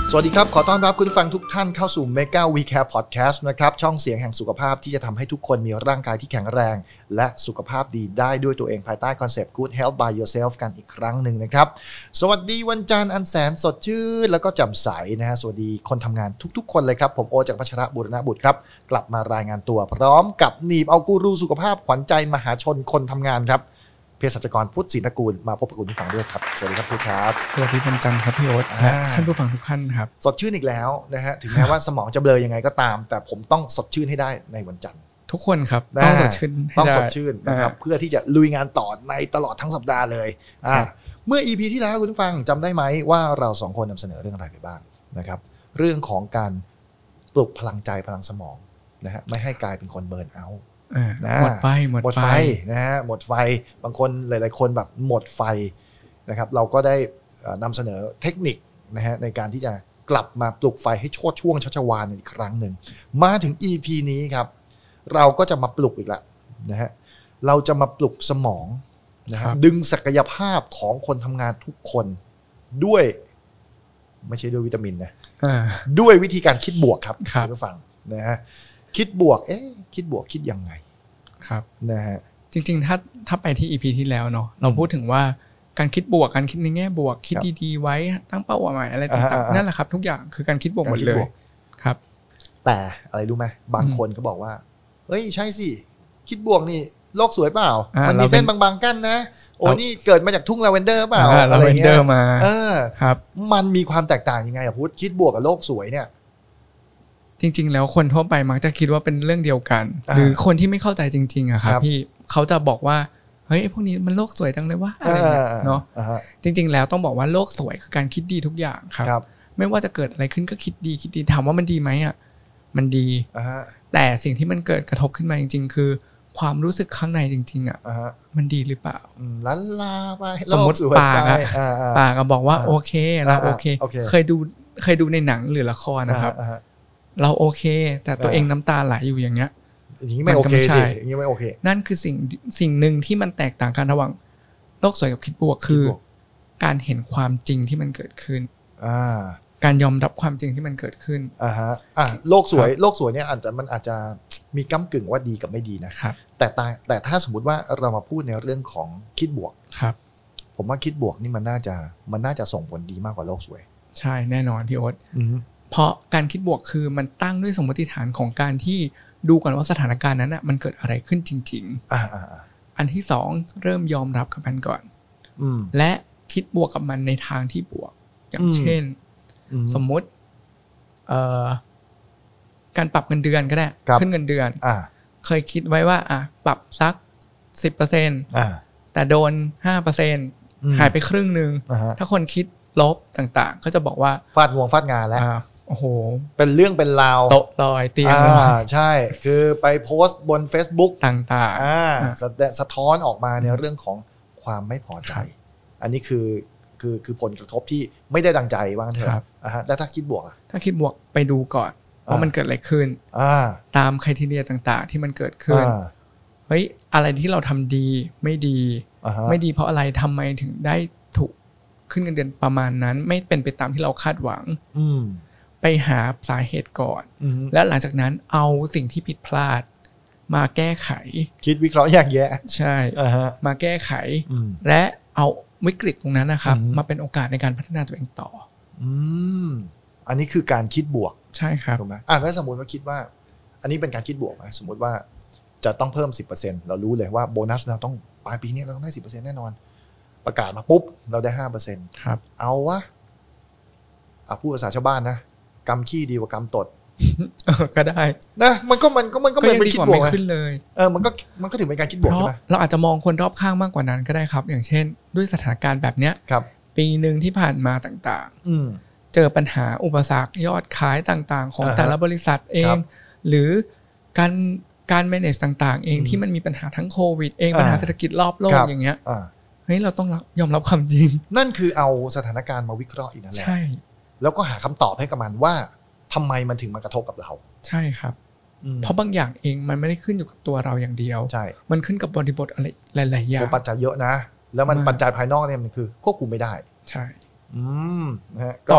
สวัสดีครับขอต้อนรับคุณผู้ฟังทุกท่านเข้าสู่ Mega We Care Podcast นะครับช่องเสียงแห่งสุขภาพที่จะทำให้ทุกคนมีร่างกายที่แข็งแรงและสุขภาพดีได้ด้วยตัวเองภายใต้คอนเซปต์ Good Health by Yourself กันอีกครั้งหนึ่งนะครับสวัสดีวันจันทร์อันแสนสดชื่นแล้วก็แจ่มใสนะฮะสวัสดีคนทำงานทุกๆคนเลยครับผมโอจากพัชรบุรณบุตรครับกลับมารายงานตัวพร้อมกับหนีบเอากูรูสุขภาพขวัญใจมหาชนคนทำงานครับเภสัชกรพุทธศรีตระกูลมาพบกับคุณผู้ฟังด้วยครับสวัสดีครับพุทธครับสวัสดีวันจันทร์ครับพี่โอ๊ตท่านผู้ฟังทุกท่านครับสดชื่นอีกแล้วนะฮะถึงแม้ว่าสมองจะเบลอยังไงก็ตามแต่ผมต้องสดชื่นให้ได้ในวันจันทร์ทุกคนครับต้องสดชื่นต้องสดชื่นนะครับเพื่อที่จะลุยงานต่อในตลอดทั้งสัปดาห์เลยเมื่อ EP ที่แล้วคุณผู้ฟังจำได้ไหมว่าเราสองคนนำเสนอเรื่องอะไรไปบ้างนะครับเรื่องของการปลุกพลังใจพลังสมองนะฮะไม่ให้กลายเป็นคนเบิร์นเอาท์หมดไฟนะฮะหมดไฟบางคนหลายๆคนแบบหมดไฟนะครับเราก็ได้นำเสนอเทคนิคนะฮะในการที่จะกลับมาปลุกไฟให้โชติช่วงชัชวาลอีกครั้งหนึ่งมาถึง EP นี้ครับเราก็จะมาปลุกอีกแล้วนะฮะเราจะมาปลุกสมองนะฮะดึงศักยภาพของคนทำงานทุกคนด้วยไม่ใช่ด้วยวิตามินนะด้วยวิธีการคิดบวกครับคุณผู้ฟังนะฮะคิดบวกคิดบวกคิดยังไงครับนะฮะจริงๆถ้าไปที่ EP ที่แล้วเนาะเราพูดถึงว่าการคิดบวกการคิดในแง่บวกคิดดีๆไว้ตั้งเป้าหมายอะไรต่างๆนั่นแหละครับทุกอย่างคือการคิดบวกหมดเลยครับแต่อะไรรู้ไหมบางคนก็บอกว่าเฮ้ยใช่สิคิดบวกนี่โลกสวยเปล่ามันมีเส้นบางๆกั้นนะโอ้นี่เกิดมาจากทุ่งลาเวนเดอร์เปล่าอะไรเงี้ยมาครับมันมีความแตกต่างยังไงอะพุทธคิดบวกกับโลกสวยเนี่ยจริงๆแล้วคนทั่วไปมักจะคิดว่าเป็นเรื่องเดียวกันหรือคนที่ไม่เข้าใจจริงๆอะครับพี่เขาจะบอกว่าเฮ้ยพวกนี้มันโลกสวยจังเลยว่าอะไรเนาะจริงๆแล้วต้องบอกว่าโลกสวยคือการคิดดีทุกอย่างครับไม่ว่าจะเกิดอะไรขึ้นก็คิดดีถามว่ามันดีไหมอะมันดีแต่สิ่งที่มันเกิดกระทบขึ้นมาจริงๆคือความรู้สึกข้างในจริงๆอะมันดีหรือเปล่าลันลาไปสมมติปากก็บอกว่าโอเคเราโอเคเคยดูในหนังหรือละครนะครับเราโอเคแต่ตัวเองน้ำตาไหลอยู่อย่างเงี้ยอย่างนี้ไม่โอเคสิอย่างนี้ไม่โอเคนั่นคือสิ่งหนึ่งที่มันแตกต่างกันระหว่างโลกสวยกับคิดบวกคือการเห็นความจริงที่มันเกิดขึ้นการยอมรับความจริงที่มันเกิดขึ้นโลกสวยเนี่ยมันอาจจะมีก้ำกึ่งว่าดีกับไม่ดีนะแต่ถ้าสมมติว่าเรามาพูดในเรื่องของคิดบวกผมว่าคิดบวกนี่มันน่าจะส่งผลดีมากกว่าโลกสวยใช่แน่นอนพี่โอ๊ตเพราะการคิดบวกคือมันตั้งด้วยสมมติฐานของการที่ดูก่อนว่าสถานการณ์นั้นน่ะมันเกิดอะไรขึ้นจริงๆอันที่สองเริ่มยอมรับกับมันก่อนและคิดบวกกับมันในทางที่บวกอย่างเช่นสมมุติการปรับเงินเดือนก็ได้ขึ้นเงินเดือนเคยคิดไว้ว่าปรับสัก 10% แต่โดน 5% หายไปครึ่งนึงถ้าคนคิดลบต่างๆก็จะบอกว่าฟาดงานแล้วโอ้โหเป็นเรื่องเป็นราวโต๊ะลอยเตียงใช่คือไปโพสต์บน Facebook ต่างๆสะท้อนออกมาในเรื่องของความไม่พอใจอันนี้คือผลกระทบที่ไม่ได้ดังใจว่างั้นเถอะแล้วถ้าคิดบวกไปดูก่อนว่ามันเกิดอะไรขึ้นตามไครทีเรียต่างๆที่มันเกิดขึ้นเฮ้ยอะไรที่เราทำดีไม่ดีเพราะอะไรทำไมถึงได้ถูกขึ้นเงินเดือนประมาณนั้นไม่เป็นไปตามที่เราคาดหวังไปหาสาเหตุก่อนแล้วหลังจากนั้นเอาสิ่งที่ผิดพลาดมาแก้ไขคิดวิเคราะห์แยกแยะใช่มาแก้ไขและเอาวิกฤตตรงนั้นนะครับมาเป็นโอกาสในการพัฒนาตัวเองต่ออันนี้คือการคิดบวกใช่ครับถูกไหมถ้าสมมติว่าคิดว่าอันนี้เป็นการคิดบวกไหมสมมติว่าจะต้องเพิ่ม 10% เรารู้เลยว่าโบนัสเราต้องปลายปีนี้เราต้องได้ 10% แน่นอนประกาศมาปุ๊บเราได้ 5% ครับเอาวะพูดภาษาชาวบ้านนะกำขี้ดีกว่ากำตดก็ได้นะมันก็เหมือนเป็นคิดบวกขึ้นเลยมันก็ถือเป็นการคิดบวกใช่ไหมเราอาจจะมองคนรอบข้างมากกว่านั้นก็ได้ครับอย่างเช่นด้วยสถานการณ์แบบเนี้ยปีนึงที่ผ่านมาต่างๆเจอปัญหาอุปสรรคยอดขายต่างๆของแต่ละบริษัทเองหรือการ manage ต่างๆเองที่มันมีปัญหาทั้งโควิดเองปัญหาเศรษฐกิจรอบโลกอย่างเงี้ยเฮ้ยเราต้องยอมรับความจริงนั่นคือเอาสถานการณ์มาวิเคราะห์อีกนั่นแหละใช่แล้วก็หาคำตอบให้กับมันว่าทำไมมันถึงมากระทบกับเราใช่ครับเพราะบางอย่างเองมันไม่ได้ขึ้นอยู่กับตัวเราอย่างเดียวใช่มันขึ้นกับบริบทอะไรหลายๆอย่างปัจจัยเยอะนะแล้วมันปัจจัยภายนอกเนี่ยมันคือควบคุมไม่ได้ใช่นะฮะ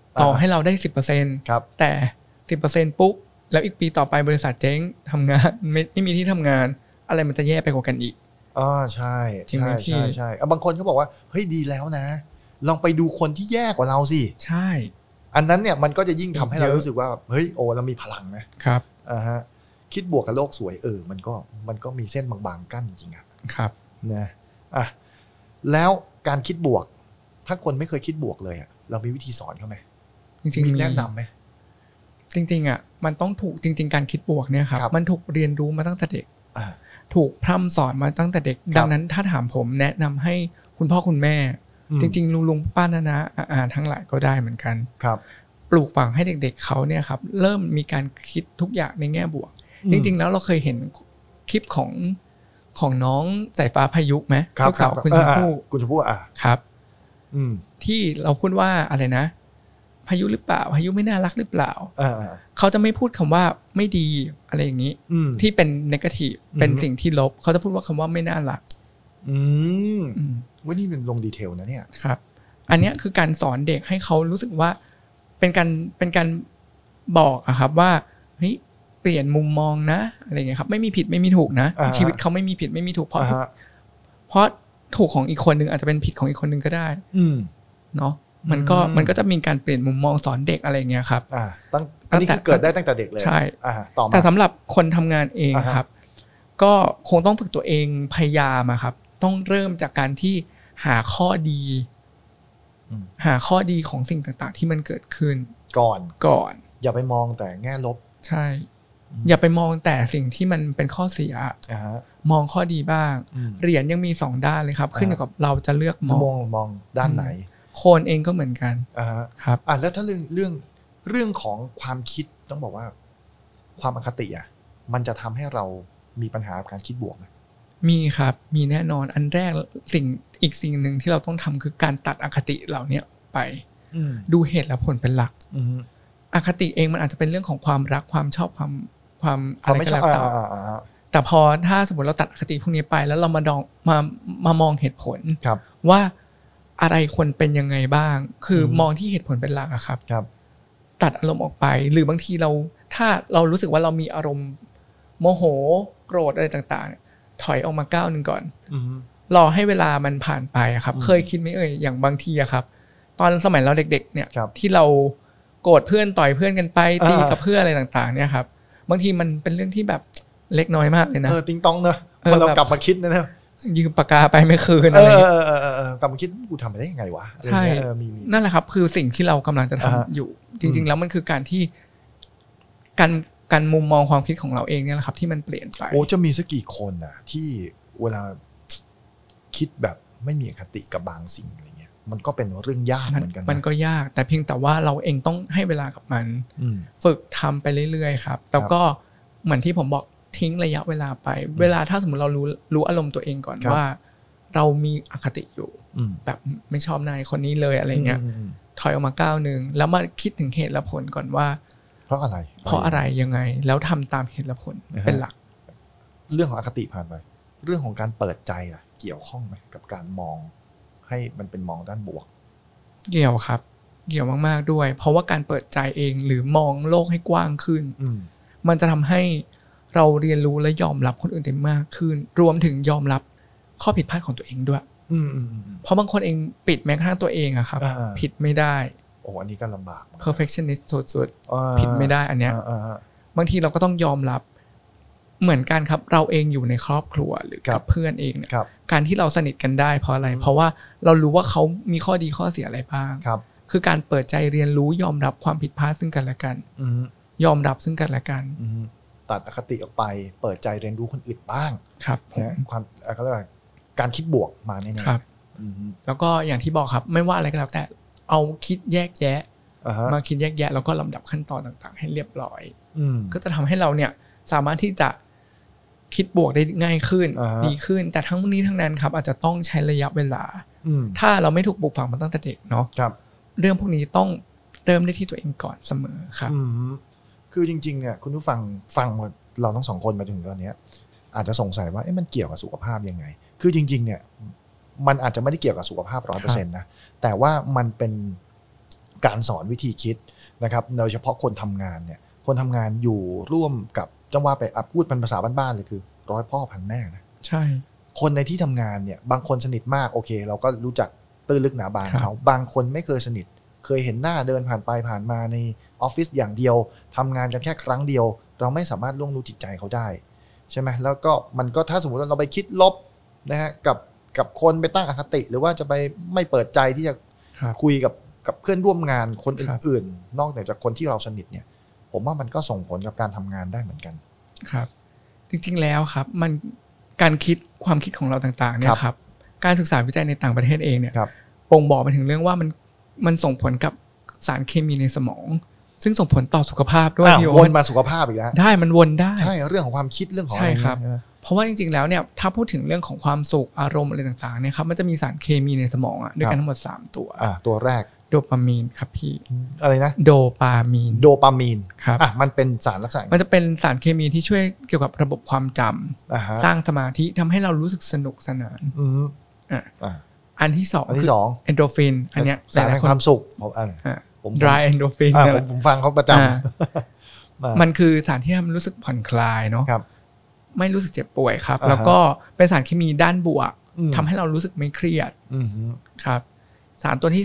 ต่อให้เราได้ 10% ครับแต่ 10% ปุ๊บแล้วอีกปีต่อไปบริษัทเจ๊งทำงานไม่มีที่ทำงานอะไรมันจะแย่ไปกว่ากันอีกใช่ใช่ใช่ใช่บางคนเขาบอกว่าเฮ้ยดีแล้วนะลองไปดูคนที่แย่กว่าเราสิใช่อันนั้นเนี่ยมันก็จะยิ่งทำให้เรารู้สึกว่าเฮ้ยโอ้เรามีพลังนะครับฮะคิดบวกกับโลกสวยมันก็มีเส้นบางๆกั้นจริงๆครับนะแล้วการคิดบวกถ้าคนไม่เคยคิดบวกเลยเรามีวิธีสอนเขาไหมจริงๆมีแนะนำไหมจริงๆมันต้องถูกจริงๆการคิดบวกเนี่ยครับมันถูกเรียนรู้มาตั้งแต่เด็กถูกพร่ำสอนมาตั้งแต่เด็กดังนั้นถ้าถามผมแนะนำให้คุณพ่อคุณแม่จริงๆลุงป้านาทั้งหลายก็ได้เหมือนกันปลูกฝังให้เด็กๆเขาเนี่ยครับเริ่มมีการคิดทุกอย่างในแง่บวกจริงๆแล้วเราเคยเห็นคลิปของน้องสายฟ้าพายุไหมลูกสาวคุณชมพู่ครับที่เราพูดว่าอะไรนะพายุหรือเปล่าพายุไม่น่ารักหรือเปล่าเขาจะไม่พูดคำว่าไม่ดีอะไรอย่างนี้ที่เป็นเนกาทีฟเป็นสิ่งที่ลบเขาจะพูดว่าคำว่าไม่น่ารักว่านี่เป็นลงดีเทลนะเนี่ยครับอันนี้คือการสอนเด็กให้เขารู้สึกว่าเป็นการบอกอะครับว่าเฮ้ยเปลี่ยนมุมมองนะอะไรเงี้ยครับไม่มีผิดไม่มีถูกนะชีวิตเขาไม่มีผิดไม่มีถูกเพราะถูกของอีกคนนึงอาจจะเป็นผิดของอีกคนนึงก็ได้เนาะมันก็จะมีการเปลี่ยนมุมมองสอนเด็กอะไรเงี้ยครับอันนี้คือเกิดได้ตั้งแต่เด็กเลยใช่แต่สำหรับคนทำงานเองครับก็คงต้องฝึกตัวเองพยายามครับต้องเริ่มจากการที่หาข้อดีของสิ่งต่างๆที่มันเกิดขึ้นก่อนอย่าไปมองแต่แง่ลบใช่อย่าไปมองแต่สิ่งที่มันเป็นข้อเสียมองข้อดีบ้างเหรียญยังมี2ด้านเลยครับขึ้นอยู่กับเราจะเลือกมองด้านไหนโคนเองก็เหมือนกันครับแล้วถ้าเรื่องของความคิดต้องบอกว่าความอคติมันจะทำให้เรามีปัญหาการคิดบวกไหมมีครับมีแน่นอนอันแรกอีกสิ่งหนึ่งที่เราต้องทำคือการตัดอคติเหล่านี้ไปดูเหตุและผลเป็นหลักอคติเองมันอาจจะเป็นเรื่องของความรักความชอบความอะไรก็แล้วแต่พอถ้าสมมติเราตัดอคติพวกนี้ไปแล้วเรามามองเหตุผลว่าอะไรควรเป็นยังไงบ้างคือมองที่เหตุผลเป็นหลักอะครับตัดอารมณ์ออกไปหรือบางทีถ้าเรารู้สึกว่าเรามีอารมณ์โมโหโกรธอะไรต่างๆถอยออกมาก้าวนึงก่อนรอให้เวลามันผ่านไปครับเคยคิดไหมอย่างบางทีอะครับตอนสมัยเราเด็กๆเนี่ยที่เราโกรธเพื่อนต่อยเพื่อนกันไปตีกับเพื่อนอะไรต่างๆเนี่ยครับบางทีมันเป็นเรื่องที่แบบเล็กน้อยมากเลยนะติ๊งต้องเนอะพอเรากลับมาคิดนะยืมปากกาไปไม่คืนอะไรกลับมาคิดกูทำไปได้ยังไงวะใช่นั่นแหละครับคือสิ่งที่เรากำลังจะทำอยู่จริงๆแล้วมันคือการที่การมุมมองความคิดของเราเองเนี่ยแหละครับที่มันเปลี่ยนไปจะมีสักกี่คนน่ะที่เวลาคิดแบบไม่มีอคติกับบางสิ่งอะไรเงี้ยมันก็เป็นเรื่องยากเหมือนกันมันก็ยากแต่เพียงแต่ว่าเราเองต้องให้เวลากับมันฝึกทำไปเรื่อยๆครับแล้วก็เหมือนที่ผมบอกทิ้งระยะเวลาไปเวลาถ้าสมมติเรารู้อารมณ์ตัวเองก่อนว่าเรามีอคติอยู่แบบไม่ชอบนายคนนี้เลยอะไรเงี้ยถอยออกมาก้าวนึงแล้วมาคิดถึงเหตุและผลก่อนว่าเพราะอะไรยังไงแล้วทำตามเหตุและผลเป็นหลักเรื่องของอคติผ่านไปเรื่องของการเปิดใจล่ะเกี่ยวข้องไหมกับการมองให้มันเป็นมองด้านบวกเกี่ยวครับเกี่ยวมากๆด้วยเพราะว่าการเปิดใจเองหรือมองโลกให้กว้างขึ้นมันจะทำให้เราเรียนรู้และยอมรับคนอื่นได้มากขึ้นรวมถึงยอมรับข้อผิดพลาดของตัวเองด้วยเพราะบางคนเองปิดแม้กระทั่งตัวเองอะครับผิดไม่ได้อันนี้ก็ลำบาก perfectionist สุดๆผิดไม่ได้อันเนี้ยบางทีเราก็ต้องยอมรับเหมือนกันครับเราเองอยู่ในครอบครัวหรือกับเพื่อนเองเนี่ยการที่เราสนิทกันได้เพราะอะไรเพราะว่าเรารู้ว่าเขามีข้อดีข้อเสียอะไรบ้างคือการเปิดใจเรียนรู้ยอมรับความผิดพลาดซึ่งกันและกันยอมรับซึ่งกันและกันตัดอคติออกไปเปิดใจเรียนรู้คนอื่นบ้างครับความเขาเรียกว่าการคิดบวกมาแน่ๆครับแล้วก็อย่างที่บอกครับไม่ว่าอะไรก็แล้วแต่เอาคิดแยกแยะมาคิดแยกแยะแล้วก็ลำดับขั้นตอนต่างๆให้เรียบร้อยก็จะทำให้เราเนี่ยสามารถที่จะคิดบวกได้ง่ายขึ้นดีขึ้นแต่ทั้งนี้ทั้งนั้นครับอาจจะต้องใช้ระยะเวลาถ้าเราไม่ถูกปลูกฝังมาตั้งแต่เด็กเนาะเรื่องพวกนี้ต้องเริ่มได้ที่ตัวเองก่อนเสมอครับคือจริงๆเนี่ยคุณผู้ฟังเราทั้งสองคนมาถึงตอนนี้อาจจะสงสัยว่ามันเกี่ยวกับสุขภาพยังไงคือจริงๆเนี่ยมันอาจจะไม่ได้เกี่ยวกับสุขภาพ 100% นะแต่ว่ามันเป็นการสอนวิธีคิดนะครับโดยเฉพาะคนทำงานเนี่ยคนทำงานอยู่ร่วมกับจะว่าไปพูดเป็นภาษาบ้านๆเลยคือร้อยพ่อพันแม่นะใช่คนในที่ทำงานเนี่ยบางคนสนิทมากโอเคเราก็รู้จักตื้นลึกหนาบางเขาบางคนไม่เคยสนิทเคยเห็นหน้าเดินผ่านไปผ่านมาในออฟฟิศอย่างเดียวทำงานกันแค่ครั้งเดียวเราไม่สามารถล่วงรู้จิตใจเขาได้ใช่ไหมแล้วก็มันก็ถ้าสมมติว่าเราไปคิดลบนะฮะกับคนไปตั้งอคติหรือว่าจะไปไม่เปิดใจที่จะคุยกับเพื่อนร่วมงานคนอื่นๆนอกจากคนที่เราสนิทเนี่ยผมว่ามันก็ส่งผลกับการทำงานได้เหมือนกันครับจริงๆแล้วครับมันการคิดความคิดของเราต่างๆเนี่ยครับการศึกษาวิจัยในต่างประเทศเองเนี่ยบ่งบอกไปถึงเรื่องว่ามันส่งผลกับสารเคมีในสมองซึ่งส่งผลต่อสุขภาพด้วยพี่โอ๊ตวนมาสุขภาพอีกแล้วได้มันวนได้ใช่เรื่องของความคิดเรื่องของใช่ครับเพราะว่าจริงๆแล้วเนี่ยถ้าพูดถึงเรื่องของความสุขอารมณ์อะไรต่างๆเนี่ยครับมันจะมีสารเคมีในสมองด้วยกันทั้งหมด3ตัวตัวแรกโดปามีนครับพี่อะไรนะโดปามีนครับมันเป็นสารลักษณะมันจะเป็นสารเคมีที่ช่วยเกี่ยวกับระบบความจำสร้างสมาธิทำให้เรารู้สึกสนุกสนานอันที่2คือเอนโดรฟินอันเนี้ยสารแห่งความสุขผมดรายเอนโดรฟินผมฟังเขาประจำมันคือสารที่ทำให้รู้สึกผ่อนคลายเนาะไม่รู้สึกเจ็บป่วยครับแล้วก็เป็นสารเคมีด้านบวกทำให้เรารู้สึกไม่เครียดครับสารตัวที่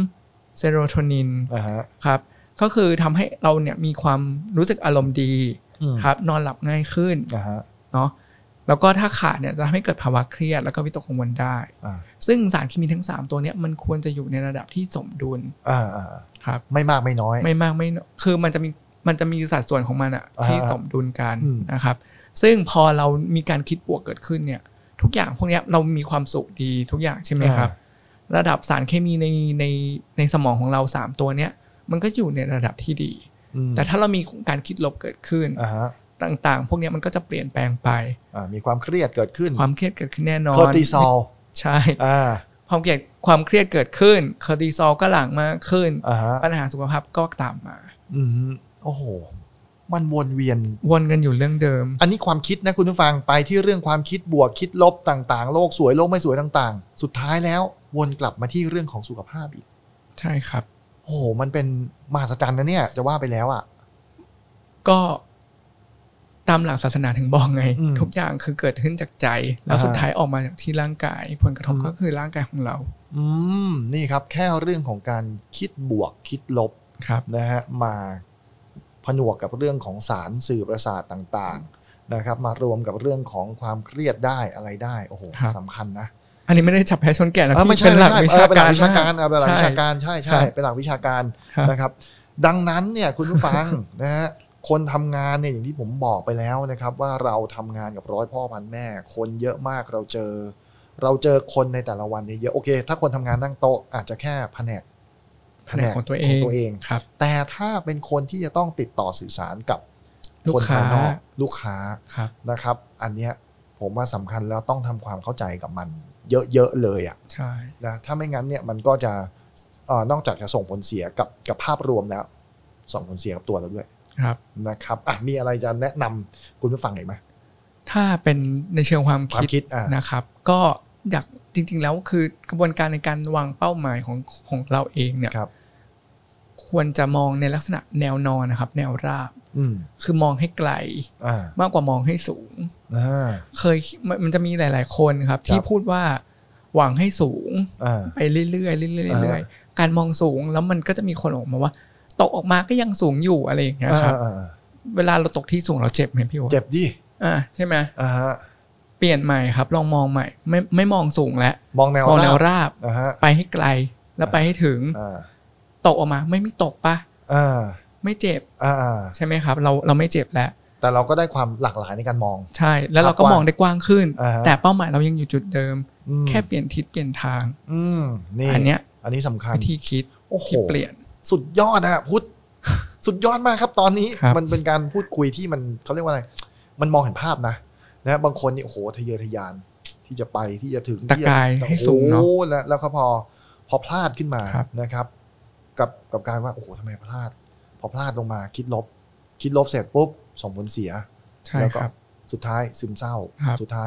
3เซโรโทนินครับก็คือทำให้เราเนี่ยมีความรู้สึกอารมณ์ดีครับนอนหลับง่ายขึ้นเนาะแล้วก็ถ้าขาดเนี่ยจะทำให้เกิดภาวะเครียดแล้วก็วิตกกังวลได้ซึ่งสารเคมีทั้ง3ตัวเนี้ยมันควรจะอยู่ในระดับที่สมดุลครับไม่มากไม่น้อยไม่มากไม่คือมันจะมีสัดส่วนของมันอะที่สมดุลกันนะครับซึ่งพอเรามีการคิดบวกเกิดขึ้นเนี่ยทุกอย่างพวกนี้เรามีความสุขดีทุกอย่างใช่ไหมครับระดับสารเคมีในสมองของเรา3ตัวเนี้ยมันก็อยู่ในระดับที่ดีแต่ถ้าเรามีการคิดลบเกิดขึ้นต่างๆพวกนี้มันก็จะเปลี่ยนแปลงไปมีความเครียดเกิดขึ้นความเครียดเกิดขึ้นแน่นอนคอร์ติซอลใช่ความเครียดเกิดขึ้นคอร์ติซอลก็หลั่งมากขึ้นปัญหาสุขภาพก็ตามมาโอ้โหมันวนกันอยู่เรื่องเดิมอันนี้ความคิดนะคุณผู้ฟังไปที่เรื่องความคิดบวกคิดลบต่างๆโลกสวยโลกไม่สวยต่างๆสุดท้ายแล้ววนกลับมาที่เรื่องของสุขภาพอีกใช่ครับโอ้โหมันเป็นมหัศจรรย์นะเนี่ยจะว่าไปแล้วก็ตามหลักศาสนาถึงบอกไงทุกอย่างคือเกิดขึ้นจากใจแล้วสุดท้ายออกมาจากที่ร่างกายผลกระทบก็คือร่างกายของเรานี่ครับแค่เรื่องของการคิดบวกคิดลบนะฮะมาผนวกกับเรื่องของสารสื่อประสาทต่างๆนะครับมารวมกับเรื่องของความเครียดได้อะไรได้โอ้โหสำคัญนะอันนี้ไม่ได้จับแพ้ชนแก่นะพี่เป็นหลักวิชาการใช่เป็นหลักวิชาการใช่เป็นหลักวิชาการนะครับดังนั้นเนี่ยคุณผู้ฟังนะฮะคนทำงานเนี่ยอย่างที่ผมบอกไปแล้วนะครับว่าเราทำงานกับร้อยพ่อพันแม่คนเยอะมากเราเจอคนในแต่ละวันเนี่ยเยอะโอเคถ้าคนทำงานนั่งโต๊ะอาจจะแค่แผนกของตัวเองครับแต่ถ้าเป็นคนที่จะต้องติดต่อสื่อสารกับคนภายนอกลูกค้านะครับอันเนี้ยผมว่าสำคัญแล้วต้องทำความเข้าใจกับมันเยอะๆเลยอ่ะใช่นะถ้าไม่งั้นเนี่ยมันก็จะนอกจากจะส่งผลเสียกับภาพรวมแล้วส่งผลเสียกับตัวเราด้วยนะครับมีอะไรจะแนะนำคุณผู้ฟังไหมถ้าเป็นในเชิงความคิดนะครับก็อยากจริงๆแล้วคือกระบวนการในการวางเป้าหมายของเราเองเนี่ยควรจะมองในลักษณะแนวนอนนะครับแนวราบคือมองให้ไกลมากกว่ามองให้สูงมันจะมีหลายๆคนครับที่พูดว่าหวังให้สูงไปเรื่อยๆการมองสูงแล้วมันก็จะมีคนออกมาว่าตกออกมาก็ยังสูงอยู่อะไรอย่างเงี้ยครับเวลาเราตกที่สูงเราเจ็บไหมพี่โอ๊ตเจ็บดิใช่ไหมเปลี่ยนใหม่ครับลองมองใหม่ไม่มองสูงแล้วมองแนวราบไปให้ไกลแล้วไปให้ถึงตกออกมาไม่ตกปะไม่เจ็บใช่ไหมครับเราไม่เจ็บแล้วแต่เราก็ได้ความหลากหลายในการมองใช่แล้วเราก็มองได้กว้างขึ้นแต่เป้าหมายเรายังอยู่จุดเดิมแค่เปลี่ยนทิศเปลี่ยนทางอันนี้สำคัญวิธีคิดที่เปลี่ยนสุดยอดนะพุทธสุดยอดมากครับตอนนี้มันเป็นการพูดคุยที่มันเขาเรียกว่าอะไรมันมองเห็นภาพนะบางคนนี่โอ้โหทะเยอทะยานที่จะไปที่จะถึงตะกายให้สูงเนาะแล้วก็พอพลาดขึ้นมานะครับกับการว่าโอ้โหทำไมพลาดพอพลาดลงมาคิดลบเสร็จปุ๊บส่งผลเสียแล้วก็สุดท้ายซึมเศร้าสุดท้าย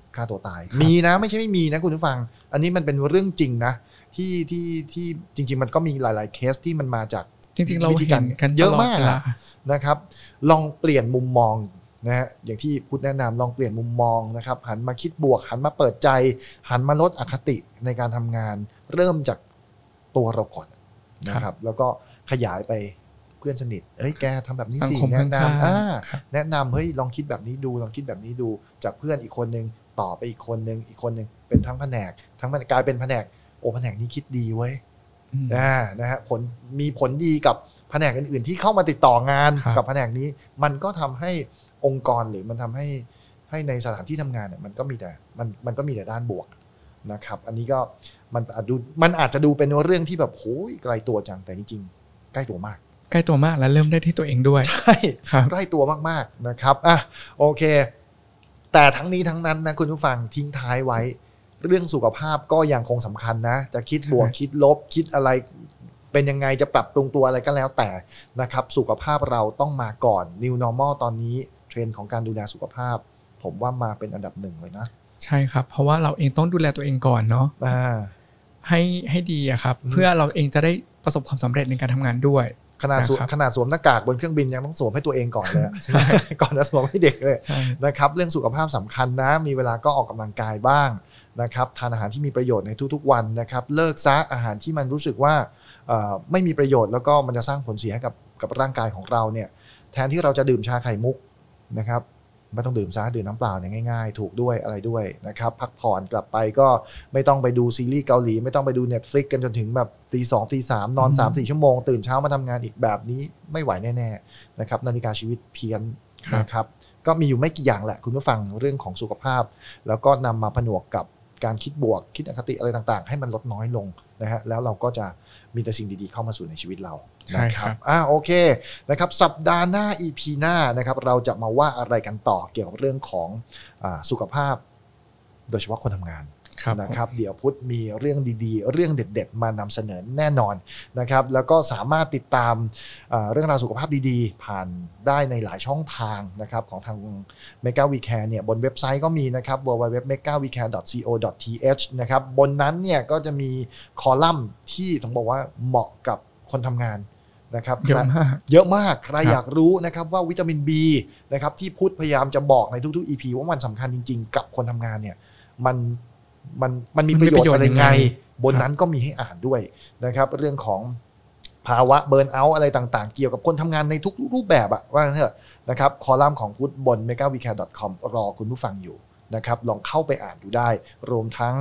ฆ่าตัวตายมีนะไม่ใช่ไม่มีนะคุณผู้ฟังอันนี้มันเป็นเรื่องจริงนะที่จริงๆมันก็มีหลายๆเคสที่มันมาจากจริงๆเราเห็นกันเยอะมากนะครับลองเปลี่ยนมุมมองนะฮะอย่างที่พุทธแนะนำลองเปลี่ยนมุมมองนะครับหันมาคิดบวกหันมาเปิดใจหันมาลดอคติในการทำงานเริ่มจากตัวเราก่อนนะครับแล้วก็ขยายไปเพื่อนสนิทเฮ้ยแกทำแบบนี้สิแนะนำเฮ้ยลองคิดแบบนี้ดูลองคิดแบบนี้ดูจากเพื่อนอีกคนนึงต่อไปอีกคนนึงเป็นทั้งแผนกกลายเป็นแผนกแผนกนี้คิดดีเว้ยนะฮะมีผลดีกับแผนกอื่นๆที่เข้ามาติดต่องานกับแผนกนี้มันก็ทำให้องค์กรหรือมันทำให้ในสถานที่ทำงานเนี่ยมันก็มีแต่ด้านบวกนะครับอันนี้ก็มันอาจจะดูเป็นเรื่องที่แบบโหยไกลตัวจังแต่จริงๆใกล้ตัวมากและเริ่มได้ที่ตัวเองด้วยใช่ใกล้ตัวมากๆนะครับโอเคแต่ทั้งนี้ทั้งนั้นนะคุณผู้ฟังทิ้งท้ายไว้เรื่องสุขภาพก็ยังคงสำคัญนะจะคิดบวกคิดลบคิดอะไรเป็นยังไงจะปรับปรุงตัวอะไรก็แล้วแต่นะครับสุขภาพเราต้องมาก่อน New Normal ตอนนี้เทรนด์ของการดูแลสุขภาพผมว่ามาเป็นอันดับหนึ่งเลยนะใช่ครับเพราะว่าเราเองต้องดูแลตัวเองก่อนเนาะให้ดีอะครับเพื่อเราเองจะได้ประสบความสำเร็จในการทำงานด้วยขนาดสวมหน้ากากบนเครื่องบินยังต้องสวมให้ตัวเองก่อนเลยก่อนจะสวมให้เด็กเลยนะครับเรื่องสุขภาพสำคัญนะมีเวลาก็ออกกำลังกายบ้างนะครับทานอาหารที่มีประโยชน์ในทุกๆวันนะครับเลิกซะอาหารที่มันรู้สึกว่าไม่มีประโยชน์แล้วก็มันจะสร้างผลเสียให้กับร่างกายของเราเนี่ยแทนที่เราจะดื่มชาไข่มุกนะครับไม่ต้องดื่มซะดื่มน้ำเปล่าเนี่ยง่ายๆถูกด้วยอะไรด้วยนะครับพักผ่อนกลับไปก็ไม่ต้องไปดูซีรีส์เกาหลีไม่ต้องไปดู Netflix กันจนถึงแบบตีสองตีสามนอน 3-4 ชั่วโมงตื่นเช้ามาทำงานอีกแบบนี้ไม่ไหวแน่ๆนะครับนาฬิกาชีวิตเพี้ยนนะครับก็มีอยู่ไม่กี่อย่างแหละคุณผู้ฟังเรื่องของสุขภาพแล้วก็นำมาผนวกกับการคิดบวกคิดอคติอะไรต่างๆให้มันลดน้อยลงนะฮะแล้วเราก็จะมีแต่สิ่งดีๆเข้ามาสู่ในชีวิตเรานะครับโอเคนะครับสัปดาห์หน้า EP หน้านะครับเราจะมาว่าอะไรกันต่อเกี่ยวกับเรื่องของสุขภาพโดยเฉพาะคนทำงานนะครับเดี๋ยวพุทธมีเรื่องดีๆเรื่องเด็ดๆมานำเสนอแน่นอนนะครับแล้วก็สามารถติดตามเรื่องราวสุขภาพดีๆผ่านได้ในหลายช่องทางนะครับของทาง Mega We Care เนี่ยบนเว็บไซต์ก็มีนะครับ www.megawecare.co.th นะครับบนนั้นเนี่ยก็จะมีคอลัมน์ที่ต้องบอกว่าเหมาะกับคนทำงานนะครับเยอะมากใครอยากรู้นะครับว่าวิตามิน B นะครับที่พุทธพยายามจะบอกในทุกๆ EP ว่ามันสำคัญจริงๆกับคนทำงานเนี่ยมันมีประโยชน์อะไรไงบนนั้นก็มีให้อ่านด้วยนะครับเรื่องของภาวะเบิร์นเอาท์อะไรต่างๆเกี่ยวกับคนทำงานในทุกรูปแบบว่าเถอะนะครับคอลัมน์ของพุทธบน megawecare.com รอคุณผู้ฟังอยู่นะครับลองเข้าไปอ่านดูได้รวมทั้ง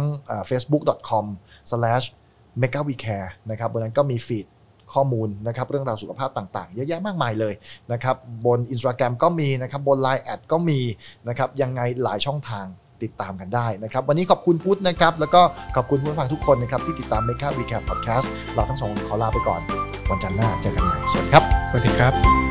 facebook.com/megawecare นะครับบนนั้นก็มีฟีดข้อมูลนะครับเรื่องราวสุขภาพต่างๆเยอะแยะมากมายเลยนะครับบน Instagram ก็มีนะครับบน Line แอดก็มีนะครับยังไงหลายช่องทางติดตามกันได้นะครับวันนี้ขอบคุณพุทธนะครับแล้วก็ขอบคุณผู้ฟังทุกคนนะครับที่ติดตาม Mega We Care Podcast เราทั้งสองคนขอลาไปก่อนวันจันทร์หน้าเจอกันใหม่สวัสดีครับ